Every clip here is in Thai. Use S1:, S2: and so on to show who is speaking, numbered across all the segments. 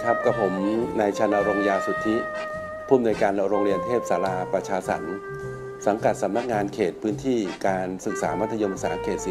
S1: ครับกับผมนายชนรงค์ยาสุทธิผู้อำนวยการโรงเรียนเทพศาลาประชาสรรค์สังกัดสำนักงานเขตพื้นที่การศึกษามัธยมศึกษาเขต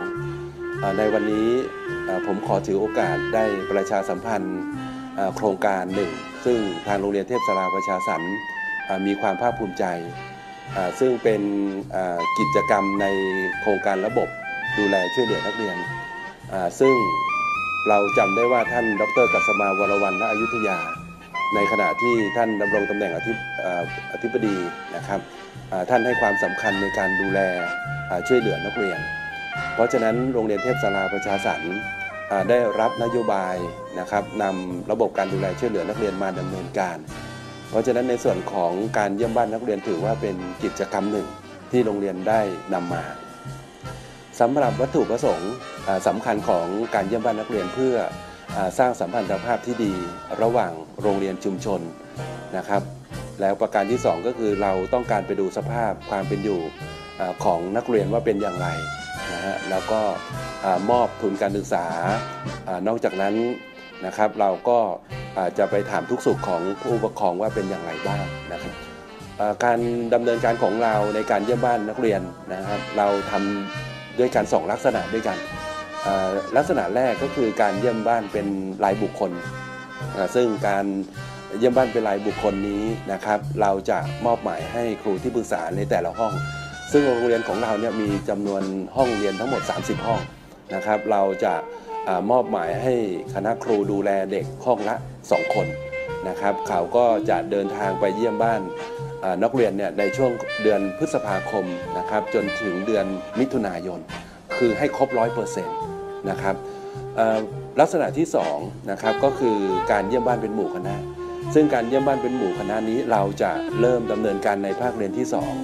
S1: 42 ในวันนี้ผมขอถือโอกาสได้ประชาสัมพันธ์โครงการหนึ่งซึ่งทางโรงเรียนเทพศาลาประชาสรรค์มีความภาคภูมิใจซึ่งเป็นกิจกรรมในโครงการระบบดูแลช่วยเหลือนักเรียนซึ่งเราจำได้ว่าท่านดร.กัสมาวรวรรณ ณ อยุธยาในขณะที่ท่านดำรงตำแหน่งอธิบดีนะครับท่านให้ความสำคัญในการดูแลช่วยเหลือนักเรียนเพราะฉะนั้นโรงเรียนเทพศาลาประชาสรรค์ได้รับนโยบายนะครับนำระบบการดูแลช่วยเหลือนักเรียนมาดำเนินการเพราะฉะนั้นในส่วนของการเยี่ยมบ้านนักเรียนถือว่าเป็นกิจกรรมหนึ่งที่โรงเรียนได้นำมาสำหรับวัตถุประสงค์สำคัญของการเยี่ยมบ้านนักเรียนเพื่อสร้างสัมพันธภาพที่ดีระหว่างโรงเรียนชุมชนนะครับแล้วประการที่2ก็คือเราต้องการไปดูสภาพความเป็นอยู่ของนักเรียนว่าเป็นอย่างไรนะฮะแล้วก็มอบทุนการศึกษานอกจากนั้นนะครับเราก็จะไปถามทุกสุขของผู้ปกครองว่าเป็นอย่างไรบ้างนะครับการดำเนินการของเราในการเยี่ยมบ้านนักเรียนนะครับเราทำด้วยกัน2ลักษณะด้วยกันลักษณะแรกก็คือการเยี่ยมบ้านเป็นรายบุคคลซึ่งการเยี่ยมบ้านเป็นรายบุคคลนี้นะครับเราจะมอบหมายให้ครูที่ปรึกษาในแต่ละห้องซึ่งโรงเรียนของเราเนี่ยมีจำนวนห้องเรียนทั้งหมด30ห้องนะครับเราจะมอบหมายให้คณะครูดูแลเด็กห้องละ2คนนะครับเขาก็จะเดินทางไปเยี่ยมบ้านนักเรียนเนี่ยในช่วงเดือนพฤษภาคมนะครับจนถึงเดือนมิถุนายนคือให้ครบ 100% นะครับลักษณะที่2นะครับก็คือการเยี่ยมบ้านเป็นหมู่คณะซึ่งการเยี่ยมบ้านเป็นหมู่คณะนี้เราจะเริ่มดำเนินการในภาคเรียนที่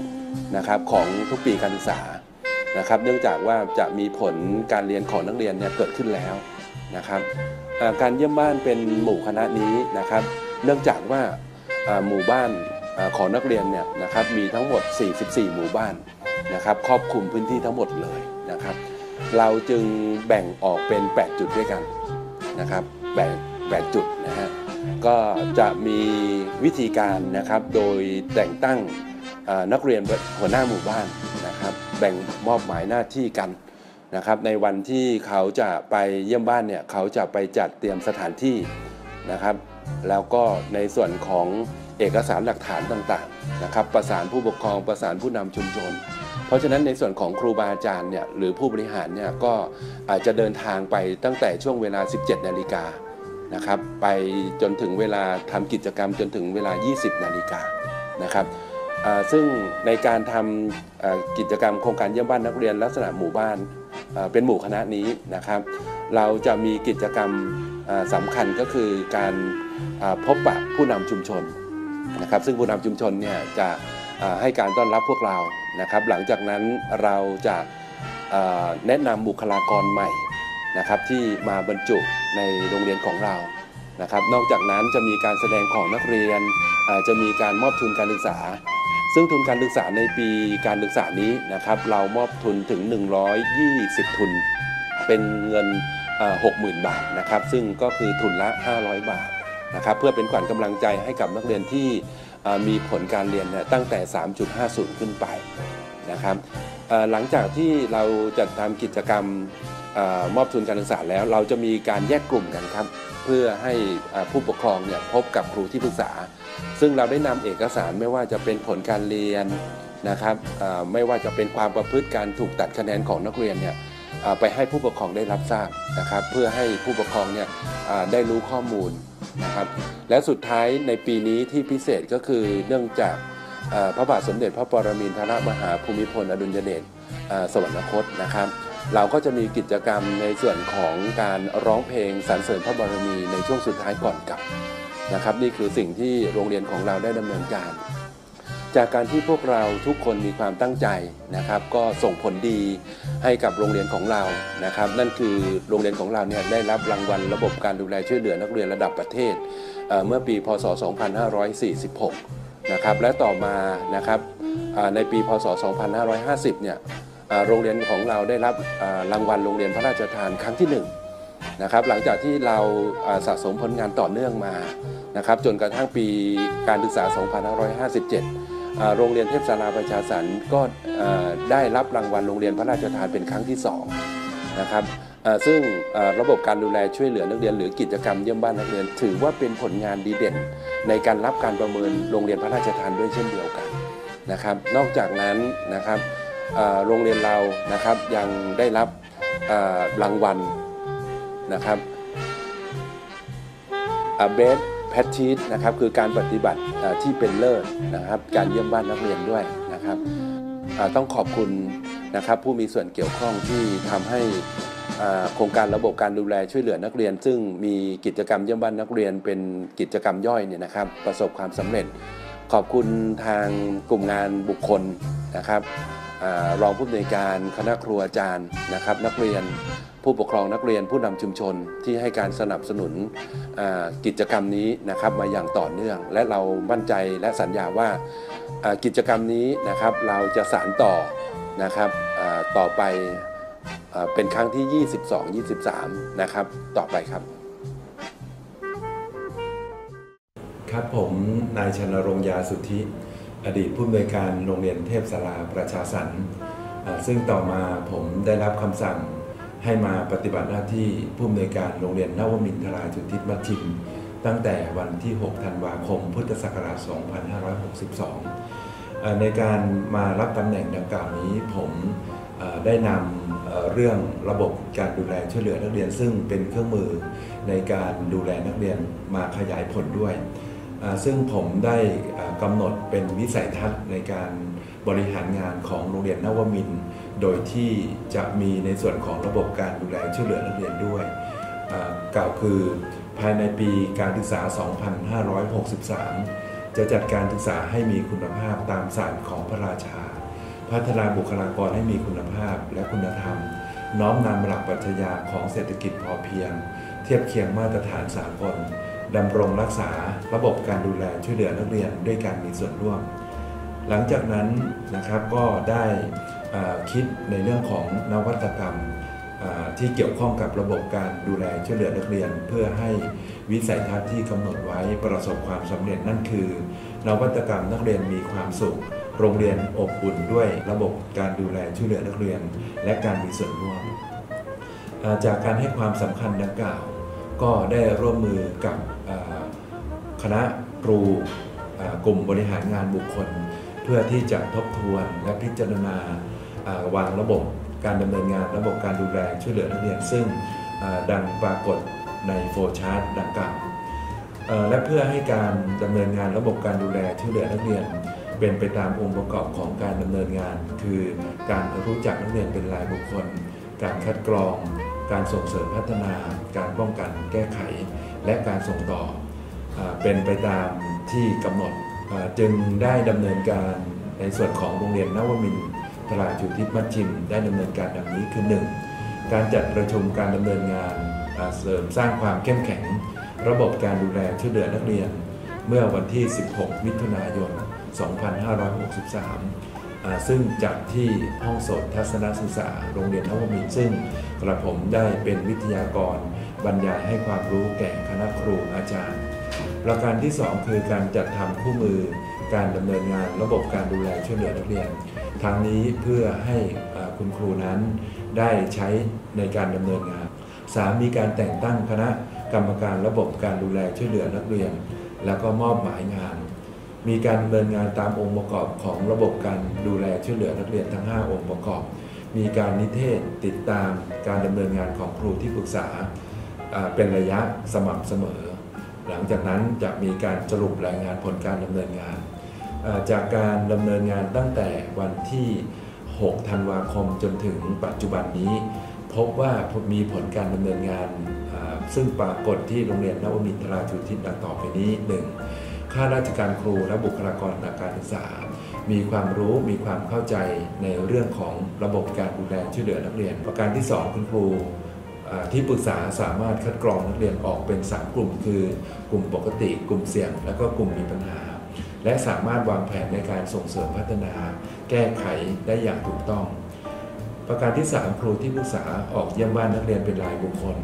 S1: 2นะครับของทุกปีการศึกษานะครับเนื่องจากว่าจะมีผลการเรียนของนักเรียนเนี่ยเกิดขึ้นแล้วนะครับการเยี่ยมบ้านเป็นหมู่คณะนี้นะครับเนื่องจากว่าหมู่บ้านของนักเรียนเนี่ยนะครับมีทั้งหมด44หมู่บ้านนะครับครอบคลุมพื้นที่ทั้งหมดเลยนะครับเราจึงแบ่งออกเป็น8จุดด้วยกันนะครับแบ่ง8จุดนะฮะก็จะมีวิธีการนะครับโดยแต่งตั้งนักเรียนหัวหน้าหมู่บ้านนะครับแบ่งมอบหมายหน้าที่กันนะครับในวันที่เขาจะไปเยี่ยมบ้านเนี่ยเขาจะไปจัดเตรียมสถานที่นะครับแล้วก็ในส่วนของเอกสารหลักฐานต่างๆนะครับประสานผู้ปกครองประสานผู้นำชุมชนเพราะฉะนั้นในส่วนของครูบาอาจารย์เนี่ยหรือผู้บริหารเนี่ยก็อาจจะเดินทางไปตั้งแต่ช่วงเวลา 17 นาฬิกานะครับไปจนถึงเวลาทำกิจกรรมจนถึงเวลา 20 นาฬิกานะครับซึ่งในการทำกิจกรรมโครงการเยี่ยมบ้านนักเรียนลักษณะหมู่บ้านเป็นหมู่คณะนี้นะครับเราจะมีกิจกรรมสำคัญก็คือการพบปะผู้นำชุมชนนะครับซึ่งผู้นำชุมชนเนี่ยจะให้การต้อนรับพวกเรานะครับหลังจากนั้นเราจะแนะนำบุคลากรใหม่นะครับที่มาบรรจุในโรงเรียนของเรานะครับนอกจากนั้นจะมีการแสดงของนักเรียนจะมีการมอบทุนการศึกษาซึ่งทุนการศึกษาในปีการศึกษานี้นะครับเรามอบทุนถึง120ทุนเป็นเงิน60,000 บาทนะครับซึ่งก็คือทุนละ500 บาทนะครับเพื่อเป็นขวัญกำลังใจให้กับนักเรียนที่มีผลการเรียนเนี่ยตั้งแต่ 3.50 ขึ้นไปนะครับหลังจากที่เราจัดทำกิจกรรมมอบทุนการศึกษาแล้วเราจะมีการแยกกลุ่มกันครับเพื่อให้ผู้ปกครองเนี่ยพบกับครูที่ปรึกษาซึ่งเราได้นำเอกสารไม่ว่าจะเป็นผลการเรียนนะครับไม่ว่าจะเป็นความประพฤติการถูกตัดคะแนนของนักเรียนเนี่ยไปให้ผู้ปกครองได้รับทราบนะครับเพื่อให้ผู้ปกครองเนี่ยได้รู้ข้อมูลนะครับและสุดท้ายในปีนี้ที่พิเศษก็คือเนื่องจากพระบาทสมเด็จพระปรมินทรมหาภูมิพลอดุลยเดชสวรรคตนะครับเราก็จะมีกิจกรรมในส่วนของการร้องเพลงสรรเสริญพระบารมีในช่วงสุดท้ายก่อนกลับนะครับนี่คือสิ่งที่โรงเรียนของเราได้ดำเนินการจากการที่พวกเราทุกคนมีความตั้งใจนะครับก็ส่งผลดีให้กับโรงเรียนของเรานะครับนั่นคือโรงเรียนของเราเนี่ยได้รับรางวัลระบบการดูแลช่วยเหลือนักเรียนระดับประเทศเมื่อปีพศ 2546นะครับและต่อมานะครับในปีพศ 2550เนี่ยโรงเรียนของเราได้รับรางวัลโรงเรียนพระราชทานครั้งที่1 นะครับหลังจากที่เราสะสมผลงานต่อเนื่องมานะครับจนกระทั่งปีการศึกษา 2557 โรงเรียนเทพศาลาประชาสรรค์ก็ได้รับรางวัลโรงเรียนพระราชทานเป็นครั้งที่2นะครับซึ่งระบบการดูแลช่วยเหลือนักเรียนหรือกิจกรรมเยี่ยมบ้านนักเรียนถือว่าเป็นผลงานดีเด่นในการรับการประเมินโรงเรียนพระราชทานด้วยเช่นเดียวกันนะครับนอกจากนั้นนะครับโรงเรียนเรานะครับยังได้รับรางวัลนะครับBest Practice นะครับคือการปฏิบัติที่เป็นเลิศนะครับการเยี่ยมบ้านนักเรียนด้วยนะครับต้องขอบคุณนะครับผู้มีส่วนเกี่ยวข้องที่ทำให้โครงการระบบการดูแลช่วยเหลือนักเรียนซึ่งมีกิจกรรมเยี่ยมบ้านนักเรียนเป็นกิจกรรมย่อยเนี่ยนะครับประสบความสำเร็จขอบคุณทางกลุ่มงานบุคคลนะครับรองผู้อำนวยการคณะครูอาจารย์นะครับนักเรียนผู้ปกครองนักเรียนผู้นำชุมชนที่ให้การสนับสนุนกิจกรรมนี้นะครับมาอย่างต่อเนื่องและเรามั่นใจและสัญญาว่ากิจกรรมนี้นะครับเราจะสานต่อนะครับต่อไปเป็นครั้งที่ 22-23 นะครับต่อไปครับ
S2: ครับผมนายชนรงค์ยาสุทธิอดีตผู้อำนวยการโรงเรียนเทพศาลาประชาสรรค์ซึ่งต่อมาผมได้รับคำสั่งให้มาปฏิบัติหน้าที่ผู้อำนวยการโรงเรียนนวมินทราจุฑิตมัชชิมตั้งแต่วันที่ 6 ธันวาคม พุทธศักราช 2562 ในการมารับตำแหน่งดังกล่าวนี้ผมได้นำเรื่องระบบการดูแลช่วยเหลือนักเรียนซึ่งเป็นเครื่องมือในการดูแลนักเรียนมาขยายผลด้วยซึ่งผมได้กำหนดเป็นวิสัยทัศน์ในการบริหารงานของโรงเรียนนวมินทร์โดยที่จะมีในส่วนของระบบการดูแลช่วยเหลือนักเรียนด้วยกล่าวคือภายในปีการศึกษา 2563 จะจัดการศึกษาให้มีคุณภาพตามศาสตร์ของพระราชาพัฒนาบุคลากรให้มีคุณภาพและคุณธรรมน้อมนำหลักปรัชญาของเศรษฐกิจพอเพียงเทียบเคียงมาตรฐานสากลดำรงรักษาระบบการดูแลช่วยเหลือนักเรียนด้วยการมีส่วนร่วมหลังจากนั้นนะครับก็ได้คิดในเรื่องของนวัตกรรมที่เกี่ยวข้องกับระบบการดูแลช่วยเหลือนักเรียนเพื่อให้วิสัยทัศน์ที่กำหนดไว้ประสบความสำเร็จนั่นคือนวัตกรรมนักเรียนมีความสุขโรงเรียนอบอุ่นด้วยระบบการดูแลช่วยเหลือนักเรียนและการมีส่วนร่วมจากการให้ความสำคัญดังกล่าวก็ได้ร่วมมือกับคณะครูกลุ่มบริหารงานบุคคลเพื่อที่จะทบทวนและพิจารณาวางระบบการดำเนินงานระบบการดูแลช่วยเหลือนักเรียนซึ่งดังปรากฏในโฟล์ชาร์ตดังกล่าวและเพื่อให้การดำเนินงานระบบการดูแลช่วยเหลือนักเรียนเป็นไปตามองค์ประกอบของการดำเนินงานคือการรู้จักนักเรียนเป็นรายบุคคลการคัดกรองการส่งเสริมพัฒนาการป้องกันแก้ไขและการส่งต่อเป็นไปตามที่กำหนดจึงได้ดำเนินการในส่วนของโรงเรียนนวมินทราจุฑิตมัชชิมได้ดำเนินการดังนี้คือ 1. การจัดประชุมการดำเนินงานเสริมสร้างความเข้มแข็งระบบการดูแลช่วยเหลือนักเรียนเมื่อวันที่ 16 มิถุนายน 2563 ซึ่งจัดที่ห้องสดทัศนศึกษาโรงเรียนนวมินทร์ซึ่งกระผมได้เป็นวิทยากรบรรยายให้ความรู้แก่คณะครูอาจารย์ประการที่ 2 คือการจัดทำคู่มือการดำเนินงานระบบการดูแลช่วยเหลือนักเรียนทั้งนี้เพื่อให้คุณครูนั้นได้ใช้ในการดำเนินงาน 3. มีการแต่งตั้งคณะกรรมการระบบการดูแลช่วยเหลือนักเรียนแล้วก็มอบหมายงานมีการดำเนินงานตามองค์ประกอบของระบบการดูแลช่วยเหลือนักเรียนทั้ง 5 องค์ประกอบมีการนิเทศติดตามการดำเนินงานของครูที่ปรึกษาเป็นระยะสม่ำเสมอหลังจากนั้นจะมีการสรุปรายงานผลการดำเนินงานจากการดำเนินงานตั้งแต่วันที่ 6 ธันวาคมจนถึงปัจจุบันนี้พบว่ามีผลการดำเนินงานซึ่งปรากฏที่โรงเรียนนวมินทราจุฑิตดังต่อไปนี้ 1. ข้าราชการครูและบุคลากรทางการศึกษามีความรู้มีความเข้าใจในเรื่องของระบบการดูแลช่วยเหลือนักเรียนประการที่ 2 คุณครูที่ปรึกษาสามารถคัดกรองนักเรียนออกเป็น 3 กลุ่มคือกลุ่มปกติกลุ่มเสี่ยงและก็กลุ่มมีปัญหาและสามารถวางแผนในการส่งเสริมพัฒนาแก้ไขได้อย่างถูกต้องประการที่ 3 ครูที่ปรึกษาออกเยี่ยมบ้านนักเรียนเป็นรายบุคคล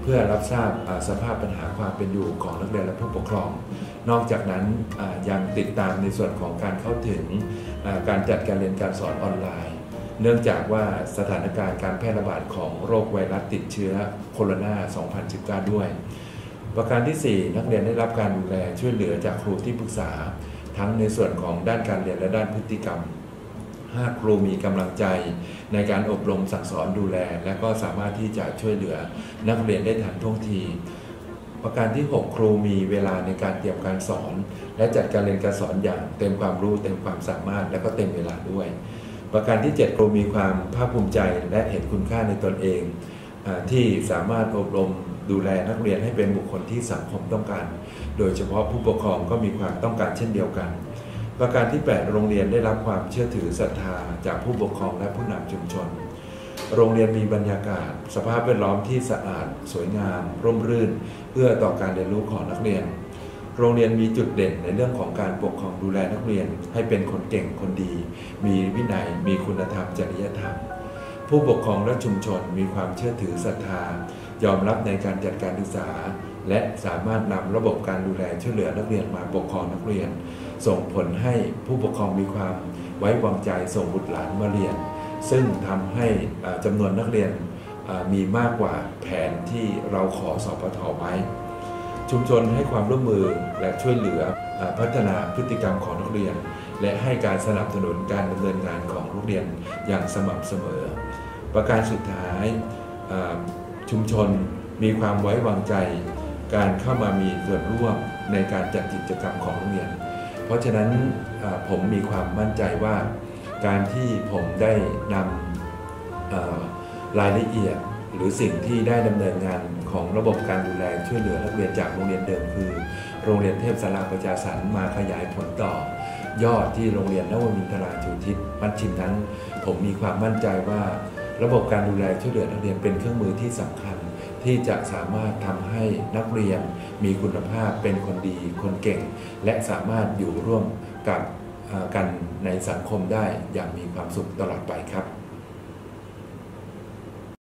S2: เพื่อรับทราบสภาพปัญหาความเป็นอยู่ของนักเรียนและผู้ปกครองนอกจากนั้นยังติดตามในส่วนของการเข้าถึงการจัดการเรียนการสอนออนไลน์เนื่องจากว่าสถานการณ์การแพร่ระบาดของโรคไวรัสติดเชื้อโคโรนา 2019 ด้วยประการที่ 4 นักเรียนได้รับการดูแลช่วยเหลือจากครูที่ปรึกษาทั้งในส่วนของด้านการเรียนและด้านพฤติกรรมครูมีกำลังใจในการอบรมสั่งสอนดูแลและก็สามารถที่จะช่วยเหลือนักเรียนได้ทันท่วงทีประการที่ 6 ครูมีเวลาในการเตรียมการสอนและจัดการเรียนการสอนอย่างเต็มความรู้เต็มความสามารถและก็เต็มเวลาด้วยประการที่ 7 ครูมีความภาคภูมิใจและเห็นคุณค่าในตนเองที่สามารถอบรมดูแลนักเรียนให้เป็นบุคคลที่สังคมต้องการโดยเฉพาะผู้ปกครองก็มีความต้องการเช่นเดียวกันประการที่ 8 โรงเรียนได้รับความเชื่อถือศรัทธาจากผู้ปกครองและผู้นำชุมชนโรงเรียนมีบรรยากาศสภาพแวดล้อมที่สะอาดสวยงามร่มรื่นเอื้อต่อการเรียนรู้ของนักเรียนโรงเรียนมีจุดเด่นในเรื่องของการปกครองดูแลนักเรียนให้เป็นคนเก่งคนดีมีวินัยมีคุณธรรมจริยธรรมผู้ปกครองและชุมชนมีความเชื่อถือศรัทธายอมรับในการจัดการศึกษาและสามารถนำระบบการดูแลช่วยเหลือนักเรียนมาปกครองนักเรียนส่งผลให้ผู้ปกครองมีความไว้วางใจส่งบุตรหลานมาเรียนซึ่งทำให้จำนวนนักเรียนมีมากกว่าแผนที่เราขอสปท.ไว้ชุมชนให้ความร่วมมือและช่วยเหลือพัฒนาพฤติกรรมของนักเรียนและให้การสนับสนุนการดำเนินงานของนักเรียนอย่างสม่ำเสมอประการสุดท้ายชุมชนมีความไว้วางใจการเข้ามามีส่วนร่วมในการจัดกิจกรรมของโรงเรียนเพราะฉะนั้นผมมีความมั่นใจว่าการที่ผมได้นำรายละเอียดหรือสิ่งที่ได้ดำเนินงานของระบบการดูแลช่วยเหลือนักเรียนจากโรงเรียนเดิมคือโรงเรียนเทพศาลาประชาสรรค์มาขยายผลต่อยอดที่โรงเรียนนวมินทราชูทิศมัชชิมนั้นผมมีความมั่นใจว่าระบบการดูแลช่วยเหลือนักเรียนเป็นเครื่องมือที่สำคัญที่จะสามารถทำให้นักเรียนมีคุณภาพเป็นคนดีคนเก่งและสามารถอยู่ร่วมกับกันในสังคมได้อย่างมีความสุขตลอดไปครับ